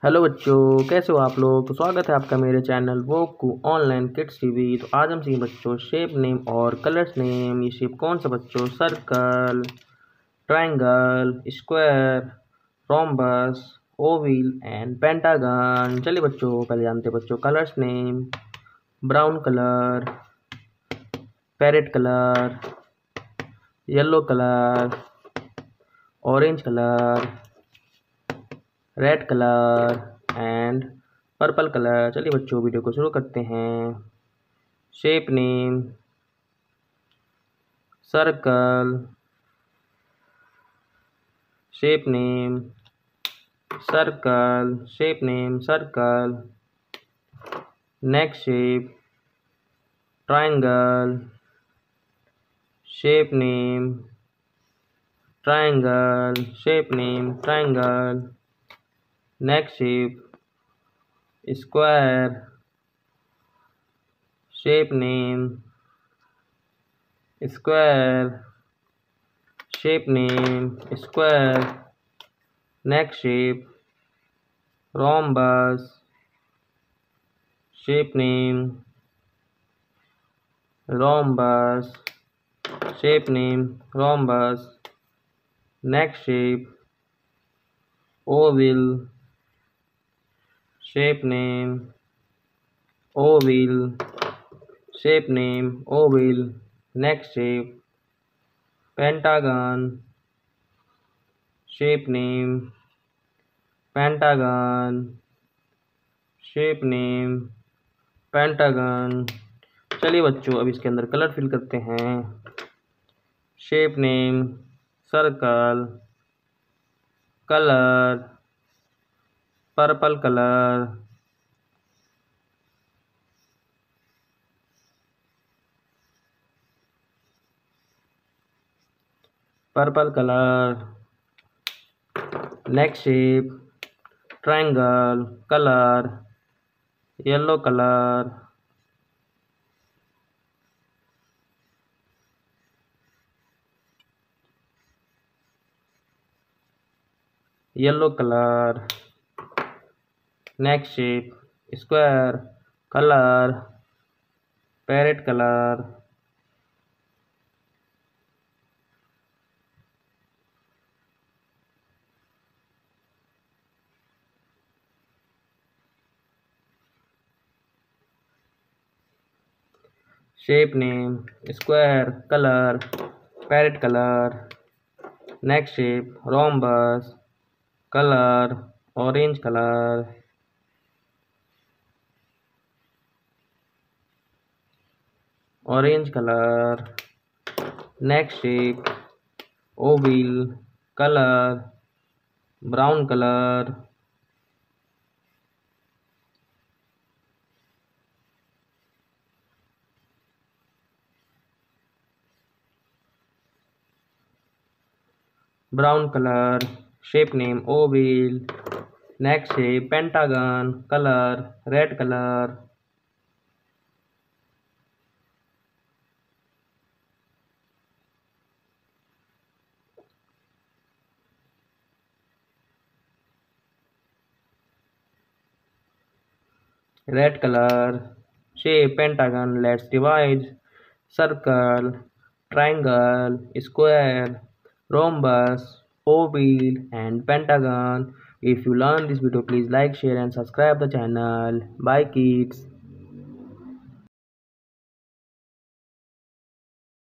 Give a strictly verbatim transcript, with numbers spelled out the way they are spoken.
Hello बच्चों, कैसे हो आप लोग। तो स्वागत है आपका मेरे चैनल वोकू ऑनलाइन किड्स टीवी। तो आज हम सीखें बच्चों शेप नेम और कलर्स नेम। ये शेप कौन सा बच्चों? Circle, triangle, square, rhombus, oval and pentagon. चलिए बच्चों पहले जानते हैं बच्चों colours name. Brown colour, parrot colour, yellow colour, orange colour, red colour and purple colour. चलिए बच्चों वीडियो को शुरू करते हैं। Shape name circle, shape name circle, shape name circle. Next shape triangle, shape name triangle, shape name triangle. Next shape square, shape name square, shape name square. Next shape rhombus, shape name rhombus, shape name rhombus. Next shape oval, shape name oval, shape name oval. Next shape pentagon, shape name pentagon, shape name pentagon. चलिए बच्चों अब इसके अंदर colour fill करते हैं। Shape name circle, colour purple colour, purple colour. Next shape triangle, colour yellow colour, yellow colour. Next shape square, colour parrot colour, shape name square, colour parrot colour. Next shape rhombus, colour orange colour, orange colour. Next shape oval, colour brown colour, brown colour. Shape name oval. Next shape pentagon, colour red colour, red colour. Shape pentagon. Let's divide circle, triangle, square, rhombus, oval and pentagon. If you learn this video, please like, share and subscribe the channel. Bye kids.